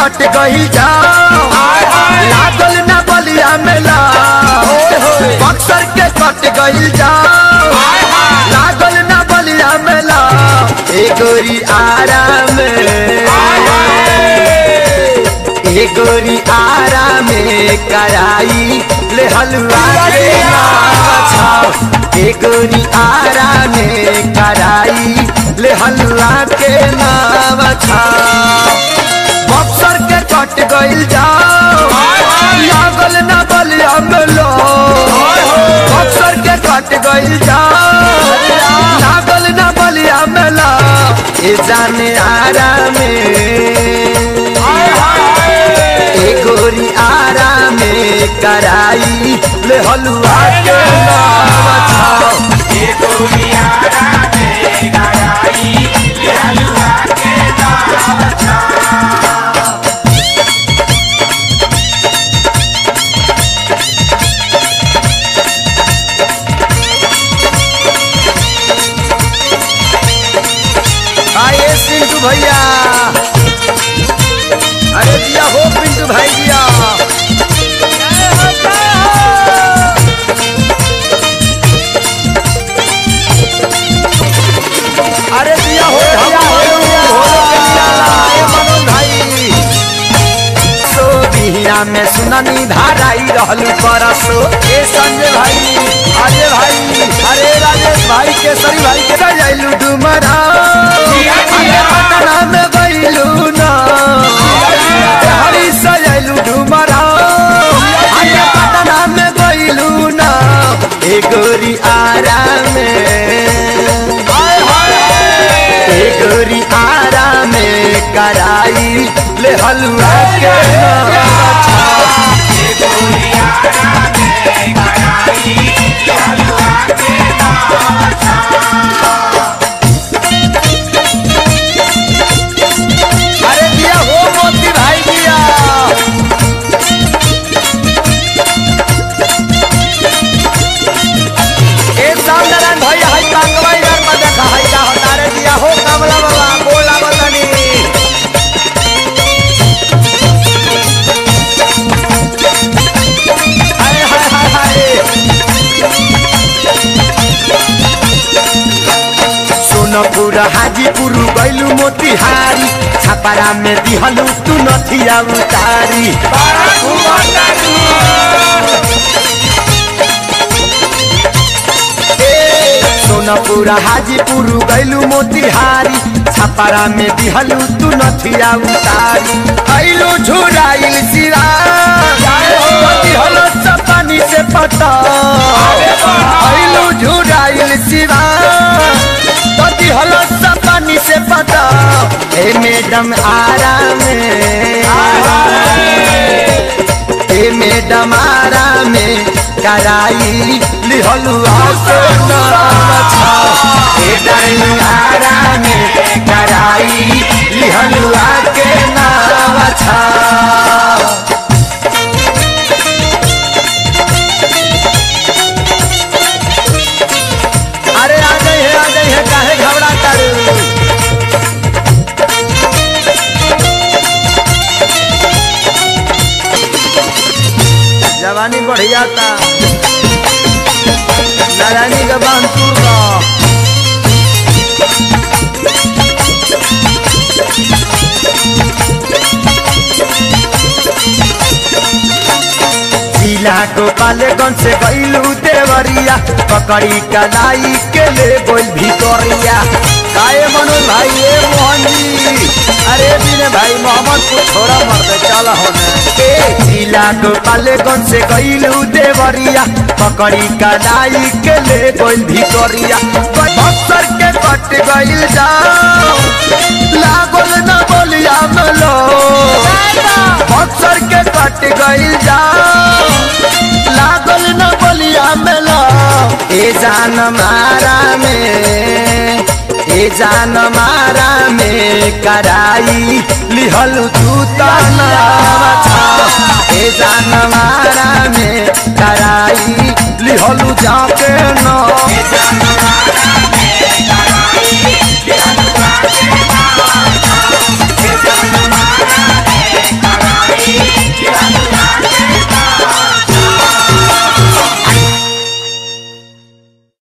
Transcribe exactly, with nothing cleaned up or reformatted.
कट गई जाओ लागल ना बलिया मेला बक्सर के कट गई जाओ लागल ना बलिया मेला ए गोरी आराम ए गोरी आराम कराई ले हलवा के नाव ए गोरी आराम कराई ले हलवा के नाव बक्सर के कट गइल जाओ लागल ना बलिया मेला बक्सर के कट गइल जाओ लागल ना बलिया मेला ए जाने आराम ए गोरी आराम कराई ले हलवा के नाव ए गोरी आराम कराई ले हलवा के नाव आए पिंटू भैया अरे दिया हो पिंटू भाई दिया अरे दिया हो मनोज भाई सो बिहिया में सुननी धाराई रहलू परसो ए संजय भाई अजय भाई अरे राजेश भाई केसरी भाई के जाइलू डुमरा पटना में गइलू ना हरी सजलू डुमरा पटना में गइलू ना ए गोरी आराम ए गोरी आराम कराई ले हलवा के ए गोरी आराम कराई ले हलवा के अरे दिया हो मोती भाई दिया ए सामनारायण भैया हाई कांगवा यार में देखा हाई का हतारे दिया हो कमला बाबा बोला बतनी हाय हाय हाय हाय सोनपुर हाजीपुर गइलू मोतिहारी छपरा में दिहलू तू नथिया उतारी सोनपुर हाजीपुर गइलू मोतिहारी छपरा में दिहलू तू नथिया उतारी आइलू झुराइल सिरा दिहलो चपानी से पता आइलू झुराइल सिरा दिहलो चपानी से पता ए मैडम आराम ए मैडम आराम कराई लिहलू आराम कराई लिहलू के नाव अरे आ गई है आ गई है काहे घबरा कर जवानी बढ़िया था नारायणी का बांधपुर का जिला गोपालगंज से गइलू देवरिया पकड़ी कलाई के ले गोल भितरिया काए मनोज भाई ए मोहन जी अरे बिने भाई मोहम्मद को छोड़ा मर दे चल होने ए जिला गोपालगंज से गइलू देवरिया पकड़ी कलाई के ले गोल भितरिया बक्सर के कट गइल जाओ लागल ना बोलिया मलो बक्सर के कट गइल जाओ लागल न बोलिया मेला ए जान मारा में ए जान मारा में कराई लिहलू तू तनावा ए जान मारा में कराई लिहलू जाके न